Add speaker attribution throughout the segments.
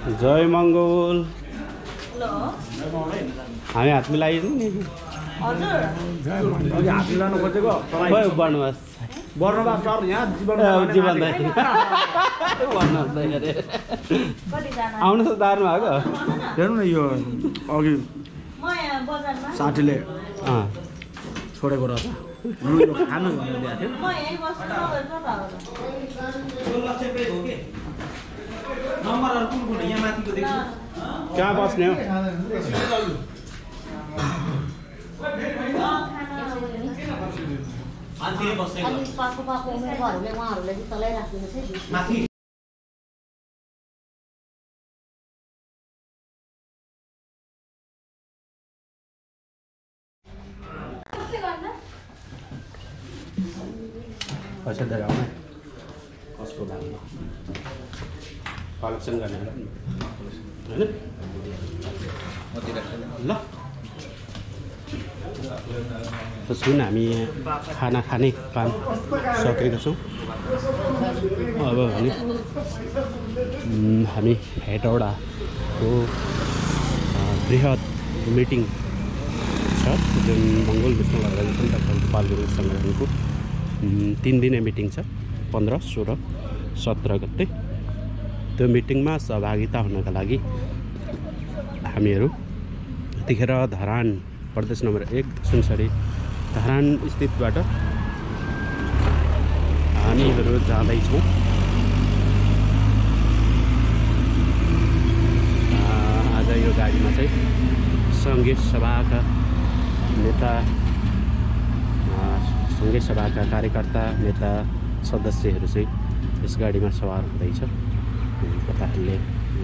Speaker 1: जय मङ्गल। हामी हात मिलाइदिनु नि।
Speaker 2: हजुर
Speaker 3: अघि हात मिलाउनु खोजेको
Speaker 1: बर्नबास
Speaker 3: बर्नबास सर यहाँ
Speaker 1: जीवन आउनु त दारमा आएको
Speaker 3: हेर्नु न यो अघि साथीले छोडेको रहेछ लु यो खानु भनेर दिएको थियो
Speaker 1: कहाँ बस्ने हो पैसा दिएर आउनु कसको दाममा कलेक्सन गर्ने होइन ल त्यसपछि हामी खाना खाने काम सकेका छौँ। अब भने हामी हेटौडाको बृहत मिटिङ छ जुन मङ्गल विष्णु लगायत डाक्टर गोपाल गुरुङ सङ्गठनको 3 दिने मिटिङ छ 15, 16, 17 गते। त्यो मिटिङमा सहभागिता हुनका लागि हामीहरू यतिखेर धरान प्रदेश नम्बर 1 सुनसरी धरान स्थितबाट हामीहरू जाँदैछौँ। आज यो गाडीमा चाहिँ सङ्घीय सभाका नेता, सङ्घीय सभाका कार्यकर्ता, नेता, सदस्यहरू चाहिँ यस गाडीमा सवार हुँदैछ। तपाईँहरूले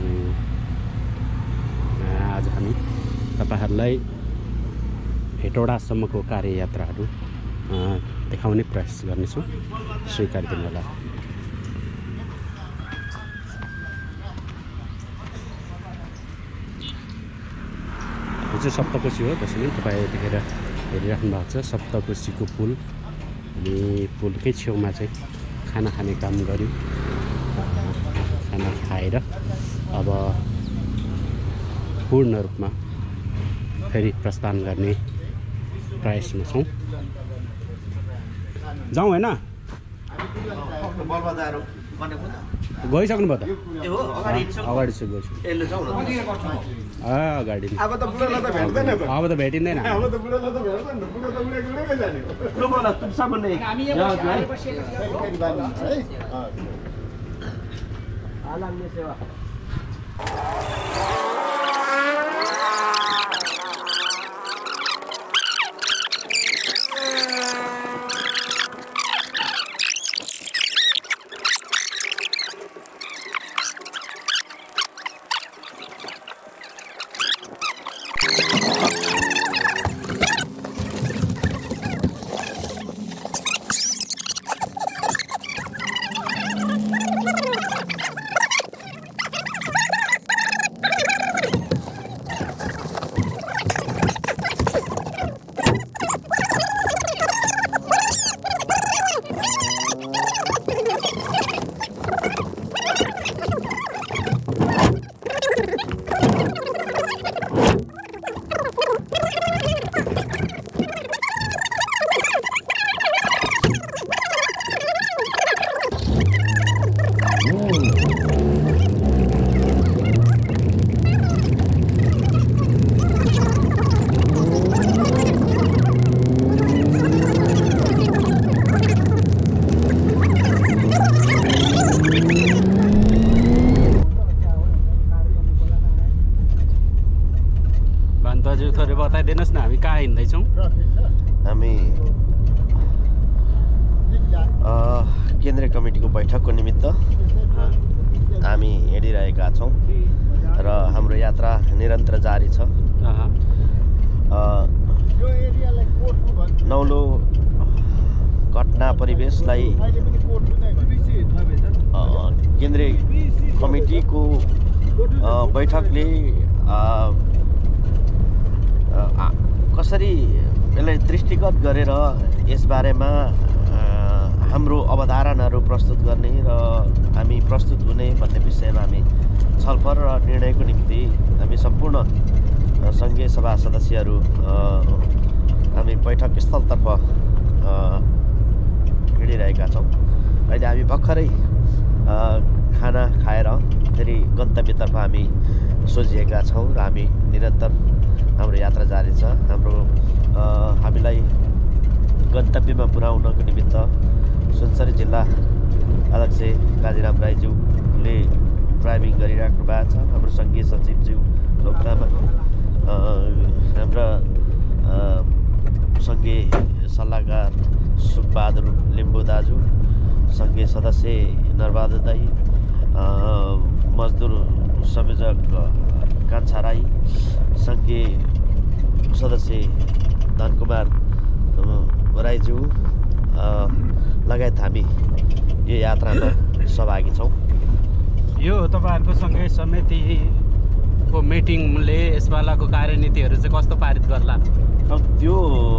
Speaker 1: आज हामी तपाईँहरूलाई हेटौडासम्मको कार्ययात्राहरू देखाउने प्रयास गर्नेछौँ। स्वीकार दिनु होला। यो चाहिँ सप्तकोशी हो जसले तपाईँ यतिखेर हेरिराख्नु भएको छ। सप्तकोशीको पुल अनि पुलकै छेउमा चाहिँ खाना खाने काम गऱ्यौँ। खाना खाएर अब पूर्ण रूपमा फेरि प्रस्थान गर्ने प्रयासमा छौँ। जाउँ होइन गइसक्नु भयो त अगाडि चाहिँ गइसक्नु अगाडि अब त भेटिँदैन। बताइदिनुहोस् न हामी कहाँ हिँड्दैछौँ।
Speaker 4: हामी केन्द्रीय कमिटीको बैठकको निमित्त हामी हिँडिरहेका छौँ र हाम्रो यात्रा निरन्तर जारी छ। नौलो घटना परिवेशलाई केन्द्रीय कमिटीको बैठकले कसरी यसलाई दृष्टिगत गरेर यसबारेमा हाम्रो अवधारणाहरू प्रस्तुत गर्ने र हामी प्रस्तुत हुने भन्ने विषयमा हामी छलफल र निर्णयको निम्ति हामी सम्पूर्ण सङ्घीय सभा सदस्यहरू हामी बैठक स्थलतर्फ हिँडिरहेका छौँ। अहिले हामी भर्खरै खाना खाएर फेरि गन्तव्यतर्फ हामी सोझिएका छौँ र हामी निरन्तर हाम्रो यात्रा जारी छ। हामीलाई गन्तव्यमा पुर्याउनको निमित्त सुनसरी जिल्ला अध्यक्ष काजीराम राईज्यूले ड्राइभिङ गरिराख्नु भएको छ। हाम्रो सङ्घीय सचिवज्यू लोकतामा, हाम्रा सङ्घीय सल्लाहकार सुखबहादुर लिम्बू दाजु, सङ्घीय सदस्य नरबहादुर दाई, मजदुर संयोजक कान्छा राई, सङ्घीय सदस्य धनकुमार राईज्यू लगायत हामी यो यात्रामा सहभागी छौँ।
Speaker 1: यो तपाईँहरूको सङ्घीय समितिको मिटिङले यसपालाको कार्यनीतिहरू चाहिँ कस्तो पारित गर्ला?
Speaker 4: अब त्यो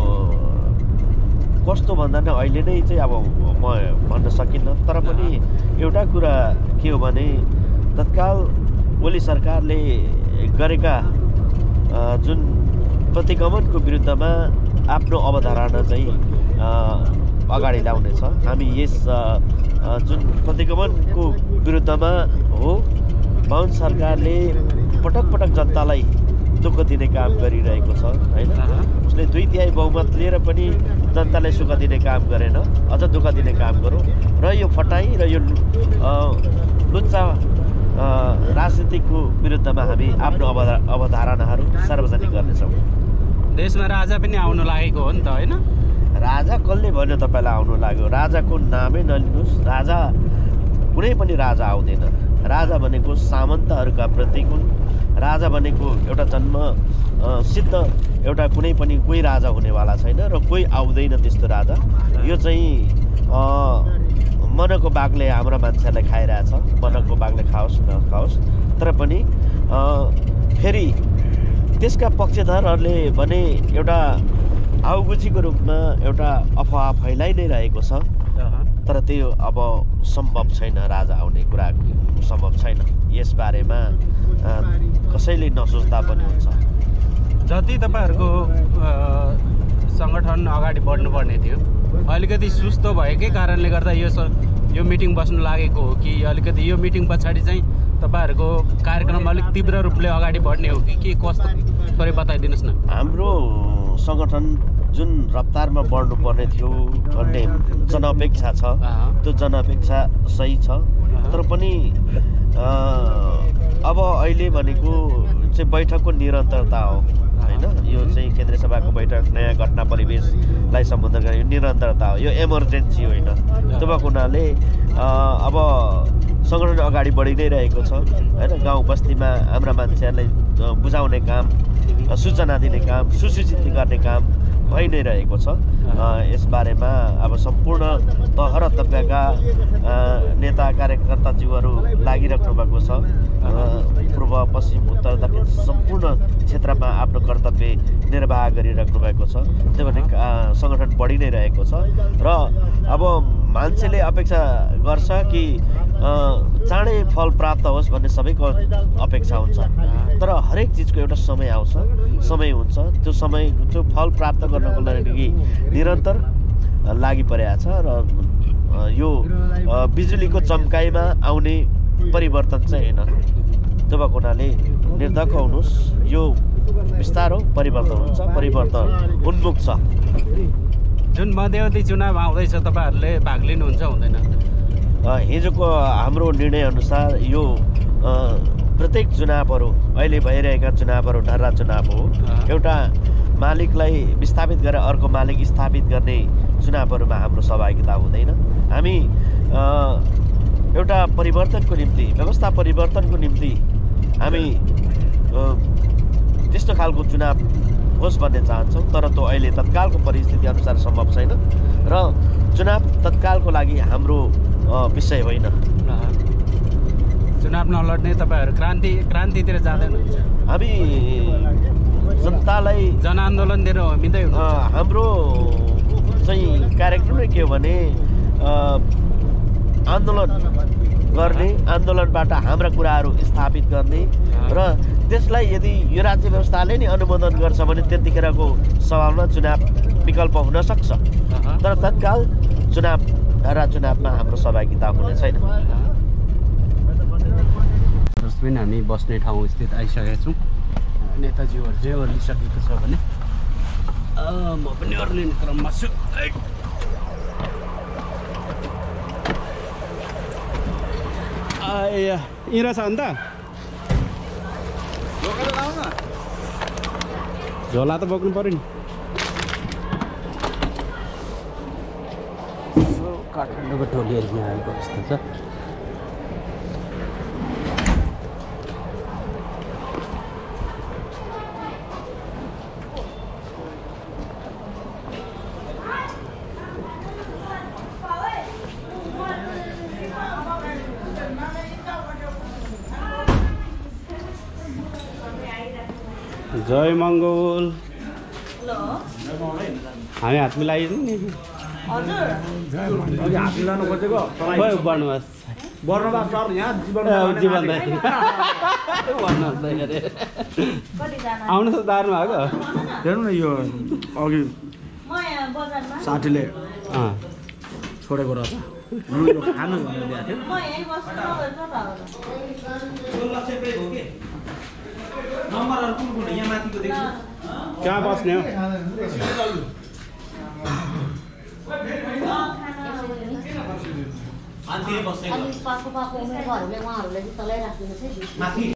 Speaker 4: कस्तो भन्दा नि अहिले नै चाहिँ अब म भन्न सकिनँ, तर पनि एउटा कुरा के हो भने तत्काल ओली सरकारले गरेका जुन प्रतिगमनको विरुद्धमा आफ्नो अवधारणा चाहिँ अगाडि ल्याउनेछ। हामी यस जुन प्रतिगमनको विरुद्धमा हो, बाहुन सरकारले पटक पटक जनतालाई दुःख दिने काम गरिरहेको छ होइन। उसले 2/3 बहुमत लिएर पनि जनतालाई सुख दिने काम गरेन, अझ दुःख दिने काम गरौँ र यो फटाइ र यो लुच्चा राजनीतिको विरुद्धमा हामी आफ्नो अवधारणाहरू सार्वजनिक गर्नेछौँ।
Speaker 1: देशमा राजा पनि आउनु लागेको हो नि त होइन?
Speaker 4: राजा कसले भन्यो तपाईँलाई आउनु लाग्यो? राजाको नामै नलिनुहोस्। राजा कुनै पनि राजा आउँदैन। राजा भनेको सामन्तहरूका प्रतीक हुन्। राजा भनेको एउटा जन्म सिद्ध एउटा कुनै पनि कोही राजा हुनेवाला छैन र कोही आउँदैन त्यस्तो राजा। यो चाहिँ मनको बाघले हाम्रा मान्छेहरूलाई खाइरहेछ। मनको बाघले खाओस् नखाओस्, तर पनि फेरि त्यसका पक्षधरहरूले भने एउटा आउगुचीको रूपमा एउटा अफवाह फैलाइ नै रहेको छ। तर त्यो अब सम्भव छैन, राजा आउने कुरा सम्भव छैन। यसबारेमा कसैले नसोच्दा पनि हुन्छ।
Speaker 1: जति तपाईँहरूको सङ्गठन अगाडि बढ्नुपर्ने थियो अलिकति सुस्तो भएकै कारणले गर्दा यो मिटिङ बस्नु लागेको हो कि अलिकति यो मिटिङ पछाडि चाहिँ तपाईँहरूको कार्यक्रम अलिक तीव्र रूपले अगाडि बढ्ने हो कि के कस्तो थोरै बताइदिनुहोस् न।
Speaker 4: हाम्रो सङ्गठन जुन रफ्तारमा बढ्नुपर्ने थियो भन्ने जनअपेक्षा छ, त्यो जनअपेक्षा सही छ। तर पनि अब अहिले भनेको चाहिँ बैठकको निरन्तरता हो होइन। यो चाहिँ केन्द्रीय सभाको बैठक नयाँ घटना परिवेशलाई सम्बोधन गर्ने यो निरन्तरता हो, यो इमर्जेन्सी होइन। त्यो भएको हुनाले अब सङ्गठन अगाडि बढी नै रहेको छ होइन। गाउँ बस्तीमा हाम्रा मान्छेहरूलाई बुझाउने काम, सूचना दिने काम, सुसूचित गर्ने काम भइ नै रहेको छ। यसबारेमा अब सम्पूर्ण तह र तबकाका नेता कार्यकर्ताज्यूहरू लागिराख्नु भएको छ। पूर्व पश्चिम उत्तर दक्षिण सम्पूर्ण क्षेत्रमा आफ्नो कर्तव्य निर्वाह गरिराख्नु भएको छ। त्यो भने सङ्गठन बढी नै रहेको छ र अब मान्छेले अपेक्षा गर्छ कि चाँडै फल प्राप्त होस् भन्ने सबैको अपेक्षा हुन्छ। तर हरेक चिजको एउटा समय आउँछ, समय हुन्छ। त्यो फल प्राप्त गर्नको लागि निरन्तर लागि परेको छ र यो बिजुलीको चम्काइमा आउने परिवर्तन चाहिँ होइन। त्यो भएको हुनाले निर्धक्क हुनुहोस्, यो बिस्तारो परिवर्तन हुन्छ, परिवर्तन उन्मुख छ।
Speaker 1: जुन मध्यवर्ती चुनाव आउँदैछ तपाईँहरूले भाग लिनुहुन्छ हुँदैन?
Speaker 4: हिजोको हाम्रो निर्णयअनुसार यो प्रत्येक चुनावहरू अहिले भइरहेका चुनावहरू ढर्रा चुनाव हो। एउटा मालिकलाई विस्थापित गरेर अर्को मालिक स्थापित गर्ने चुनावहरूमा हाम्रो सहभागिता हुँदैन। हामी एउटा परिवर्तनको निम्ति, व्यवस्था परिवर्तनको निम्ति हामी त्यस्तो खालको चुनाव होस् भन्ने चाहन्छौँ। तर त्यो अहिले तत्कालको परिस्थिति अनुसार सम्भव छैन र चुनाव तत्कालको लागि हाम्रो विषय होइन।
Speaker 1: चुनाव नलड्ने तपाईँहरू क्रान्तितिर जाँदैन?
Speaker 4: हामी जनतालाई
Speaker 1: जनआन्दोलनतिर होमिँदै
Speaker 4: हाम्रो चाहिँ कार्यक्रम नै के हो भने आन्दोलन गर्ने, आन्दोलनबाट हाम्रा कुराहरू स्थापित गर्ने र त्यसलाई यदि यो राज्य व्यवस्थाले नै अनुमोदन गर्छ भने त्यतिखेरको सवालमा चुनाव विकल्प हुन सक्छ। तर तत्काल चुनावमा हाम्रो सहभागिता हुने छैन।
Speaker 1: हामी बस्ने ठाउँ स्थित आइसकेका छौँ। नेताजीहरू जे ओर्लिसकेको छ भने म पनि ओर्लिने क्रममा छु। यहीँ रहेछ अन्त झोला त बोक्नु पऱ्यो नि। काठमाडौँको टोलीहरू यहाँ आएको अवस्था छ। जय मङ्गल। हामी हात मिलाइदिनु नि।
Speaker 3: हात मिलाउनु खोजेको
Speaker 1: बर्नबास
Speaker 3: सर यहाँ
Speaker 1: जीवन आउनुहोस् त दारमा आएको।
Speaker 3: हेर्नु न यो अघि साथीले छोडेको रहेछ लु यो खानु भनेर दिएको थियो। नम्बरहरु कुन कुन यहाँ माथिको देख्छु
Speaker 1: कहाँ बस्ने हो?
Speaker 2: अनि पाको उमेरहरूले उहाँहरूलाई चाहिँ तलै राख्दिनुहोस् है।